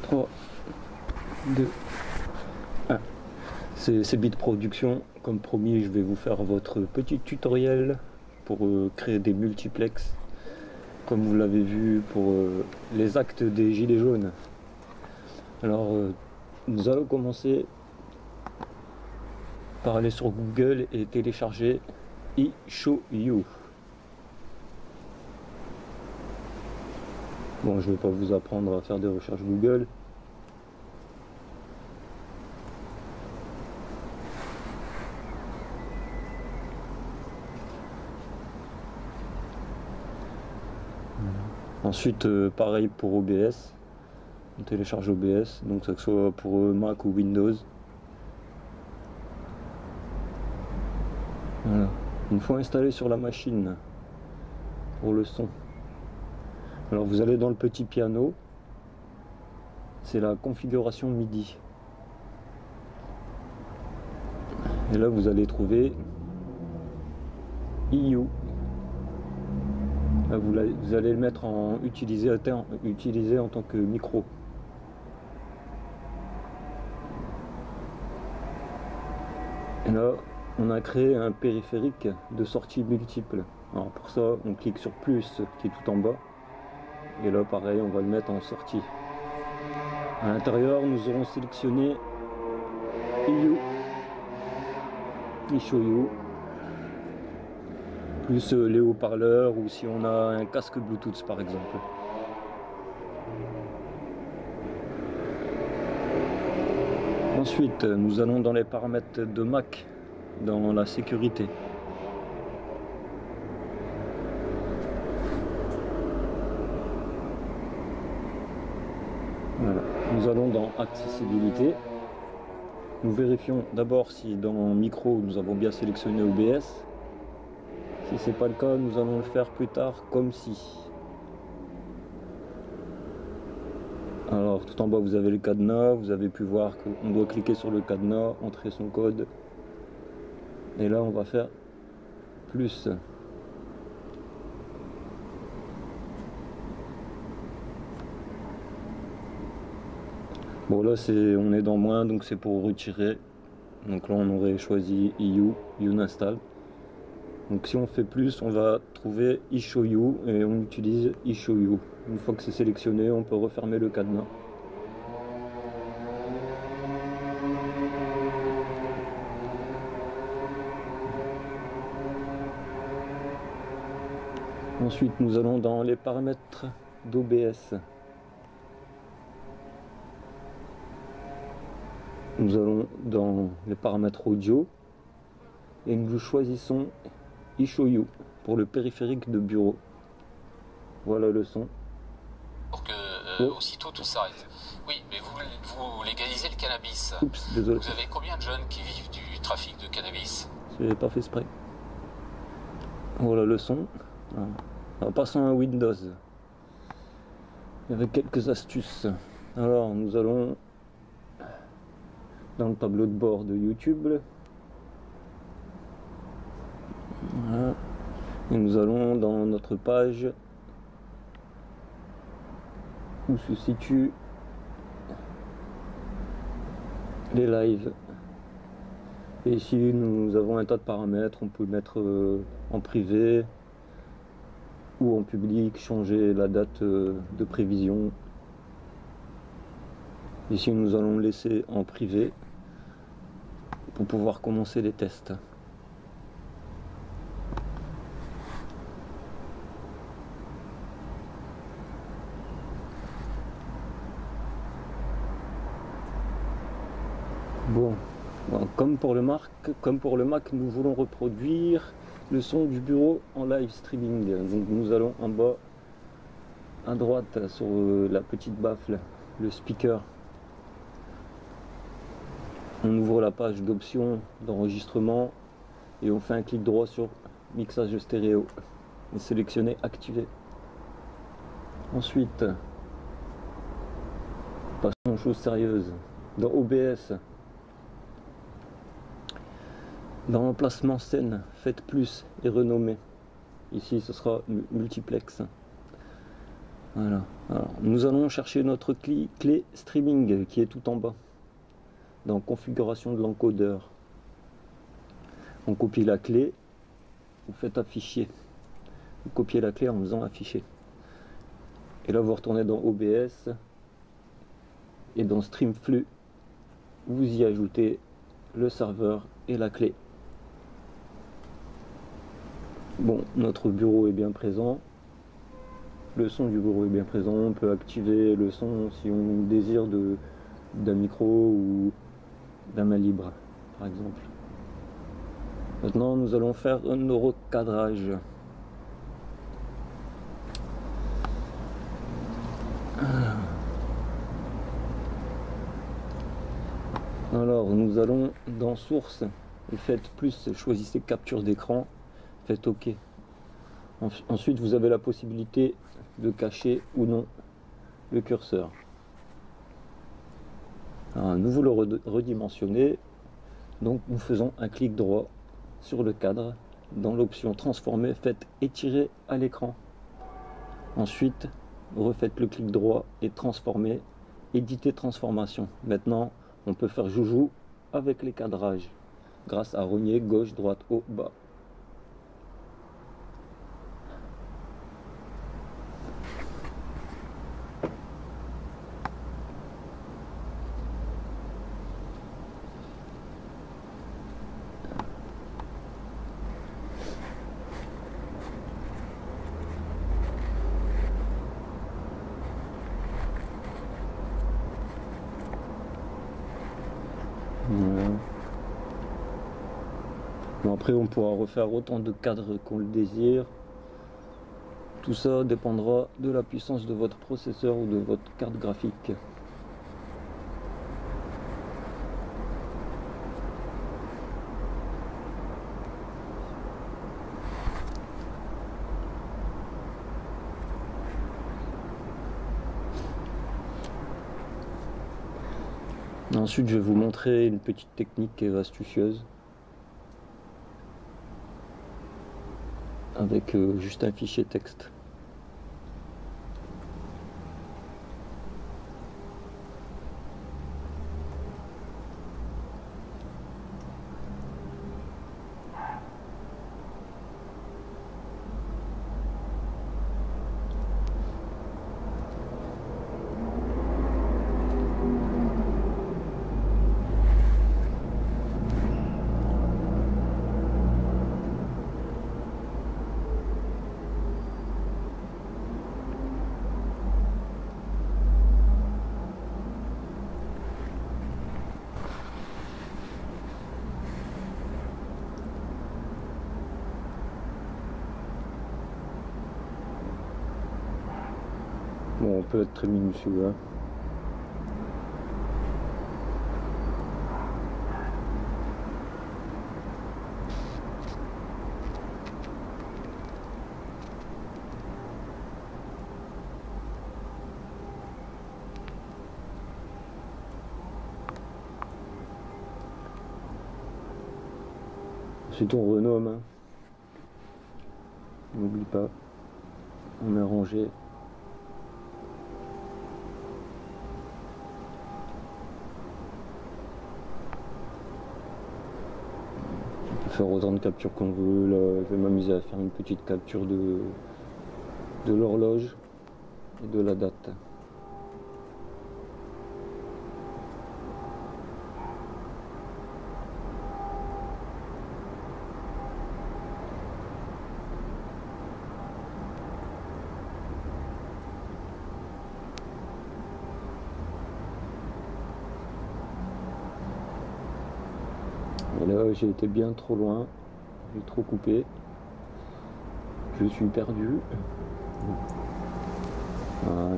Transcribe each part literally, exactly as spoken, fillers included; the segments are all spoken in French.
trois, deux, un. C'est Beat Production. Comme promis, je vais vous faire votre petit tutoriel pour euh, créer des multiplex, comme vous l'avez vu pour euh, les actes des Gilets jaunes. Alors, euh, nous allons commencer par aller sur Google et télécharger iShowU. Bon, je ne vais pas vous apprendre à faire des recherches Google. Ensuite, euh, pareil pour O B S. On télécharge O B S, donc que ce soit pour Mac ou Windows. Voilà. Une fois installé sur la machine, pour le son. Alors vous allez dans le petit piano, c'est la configuration MIDI. Et là vous allez trouver I U. Là, vous, vous allez le mettre en utilisé, utilisé en tant que micro. Et là, on a créé un périphérique de sortie multiple. Alors pour ça, on clique sur plus qui est tout en bas. Et là, pareil, on va le mettre en sortie. À l'intérieur, nous aurons sélectionné I U, iShowU, plus les haut-parleurs ou si on a un casque Bluetooth par exemple. Ensuite, nous allons dans les paramètres de Mac, dans la sécurité. Voilà. Nous allons dans accessibilité. Nous vérifions d'abord si dans micro nous avons bien sélectionné O B S. Si ce n'est pas le cas, nous allons le faire plus tard comme si. Alors tout en bas vous avez le cadenas, vous avez pu voir qu'on doit cliquer sur le cadenas, entrer son code. Et là on va faire plus. Bon là c'est on est dans moins, donc c'est pour retirer. Donc là on aurait choisi I U, uninstall. Donc si on fait plus, on va trouver iShowU et on utilise iShowU. Une fois que c'est sélectionné, on peut refermer le cadenas. Ensuite, nous allons dans les paramètres d'O B S. Nous allons dans les paramètres audio et nous choisissons iShowU pour le périphérique de bureau. Voilà le son. Pour que euh, oh. aussitôt tout s'arrête. Oui, mais vous, vous légalisez le cannabis. Oups, désolé. Vous avez combien de jeunes qui vivent du trafic de cannabis? J'ai pas fait exprès. Voilà le son. En passant à Windows, avec quelques astuces. Alors nous allons dans le tableau de bord de YouTube. Voilà. Et nous allons dans notre page où se situent les lives. Et ici nous avons un tas de paramètres. On peut le mettre en privé ou en public, changer la date de prévision. Ici nous allons le laisser en privé pour pouvoir commencer les tests. Bon, bon comme pour le Mac, comme pour le Mac, nous voulons reproduire le son du bureau en live streaming. Donc nous allons en bas à droite sur la petite baffle, le speaker. On ouvre la page d'options d'enregistrement et on fait un clic droit sur mixage stéréo et sélectionner activer. Ensuite, passons aux choses sérieuses. Dans O B S, dans l'emplacement scène, faites plus et renommez. Ici ce sera multiplex. Voilà. Alors, nous allons chercher notre clé, clé streaming qui est tout en bas, dans configuration de l'encodeur. On copie la clé, vous faites afficher. Vous copiez la clé en faisant afficher. Et là, vous retournez dans O B S et dans Streamflux, vous y ajoutez le serveur et la clé. Bon, notre bureau est bien présent. Le son du bureau est bien présent. On peut activer le son si on désire de d'un micro ou d'un main libre, par exemple. Maintenant, nous allons faire un recadrage. Alors, nous allons dans source et faites plus, choisissez capture d'écran, faites OK. Ensuite, vous avez la possibilité de cacher ou non le curseur. Alors, nous voulons le redimensionner, donc nous faisons un clic droit sur le cadre. Dans l'option transformer, faites étirer à l'écran. Ensuite, refaites le clic droit et transformer, éditer transformation. Maintenant, on peut faire joujou avec les cadrages grâce à rogner gauche, droite, haut, bas. Voilà. Bon, après on pourra refaire autant de cadres qu'on le désire. Tout ça dépendra de la puissance de votre processeur ou de votre carte graphique. Ensuite, je vais vous montrer une petite technique qui est astucieuse avec euh, juste un fichier texte. Bon, on peut être très minutieux, hein. Ensuite, on renomme, hein. N'oublie pas, on est rangé. Faire autant de captures qu'on veut. Là, je vais m'amuser à faire une petite capture de, de l'horloge et de la date. Et là, j'ai été bien trop loin, j'ai trop coupé, je suis perdu. Voilà.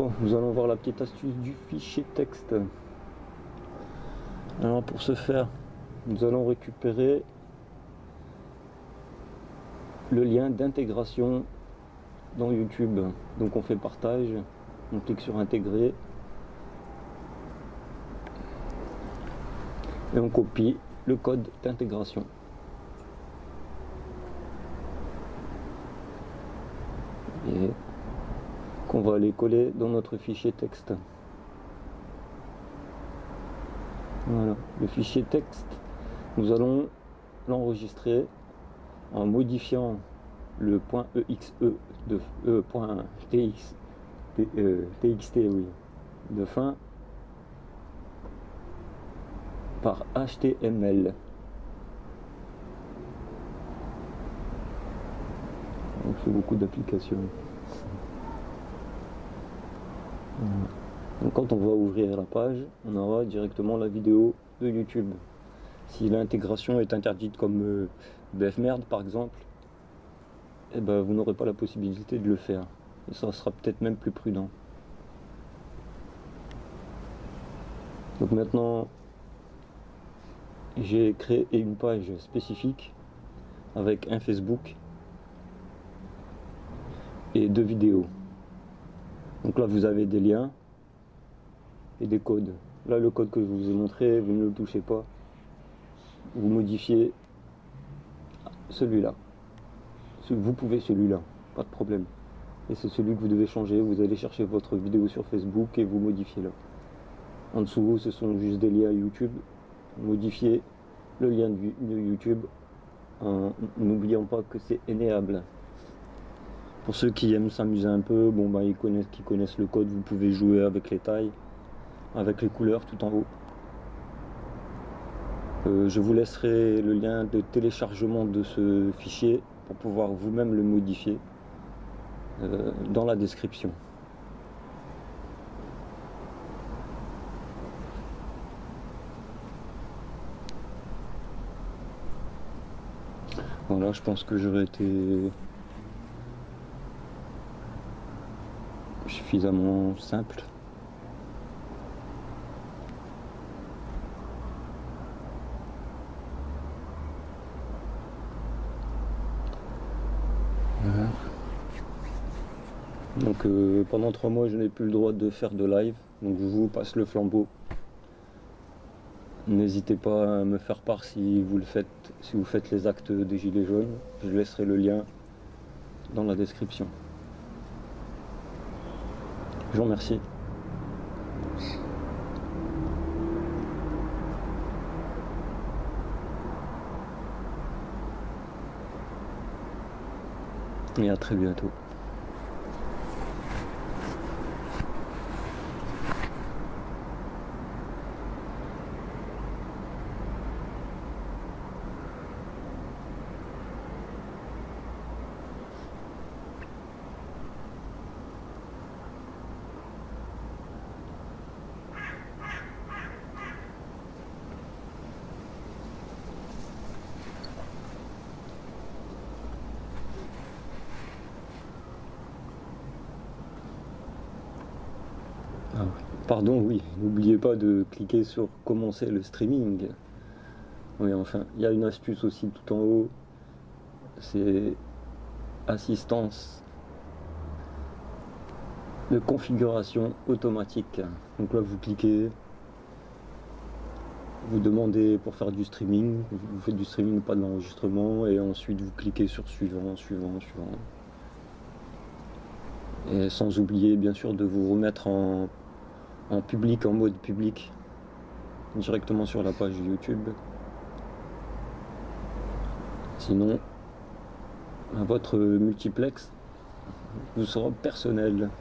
Alors, nous allons voir la petite astuce du fichier texte. Alors, pour ce faire, nous allons récupérer le lien d'intégration dans YouTube. Donc, on fait partage, on clique sur intégrer et on copie le code d'intégration. Et qu'on va aller coller dans notre fichier texte. Voilà, le fichier texte, nous allons l'enregistrer en modifiant le point .exe de euh, point .tx, euh, txt oui, de fin par H T M L. Donc c'est beaucoup d'applications. Voilà. Donc quand on va ouvrir la page, on aura directement la vidéo de YouTube. Si l'intégration est interdite comme euh, B F Merde par exemple, eh ben, vous n'aurez pas la possibilité de le faire. Et ça sera peut-être même plus prudent. Donc maintenant, j'ai créé une page spécifique avec un Facebook et deux vidéos. Donc là vous avez des liens et des codes. Là le code que je vous ai montré, vous ne le touchez pas. Vous modifiez celui-là. Vous pouvez celui-là, pas de problème. Et c'est celui que vous devez changer. Vous allez chercher votre vidéo sur Facebook et vous modifiez là. En dessous, ce sont juste des liens YouTube. Modifiez le lien de YouTube en n'oubliant pas que c'est enable. Pour ceux qui aiment s'amuser un peu, bon bah ils connaissent, qui connaissent le code, vous pouvez jouer avec les tailles, avec les couleurs tout en haut. Euh, je vous laisserai le lien de téléchargement de ce fichier pour pouvoir vous-même le modifier euh, dans la description. Voilà, je pense que j'aurais été suffisamment simple. Voilà. Donc euh, pendant trois mois je n'ai plus le droit de faire de live, donc je vous passe le flambeau. N'hésitez pas à me faire part si vous le faites, si vous faites les actes des Gilets jaunes. Je laisserai le lien dans la description. Je vous remercie. Et à très bientôt. Ah, pardon, oui, n'oubliez pas de cliquer sur commencer le streaming. Oui, enfin, il y a une astuce aussi tout en haut, c'est assistance de configuration automatique. Donc là, vous cliquez, vous demandez pour faire du streaming, vous faites du streaming, pas de l'enregistrement, et ensuite vous cliquez sur suivant, suivant, suivant. Et sans oublier bien sûr de vous remettre en, en public, en mode public, directement sur la page YouTube. Sinon, votre multiplex vous sera personnel.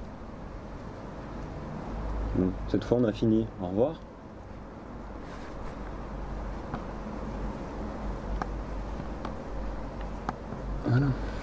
Bon, cette fois on a fini. Au revoir. Voilà.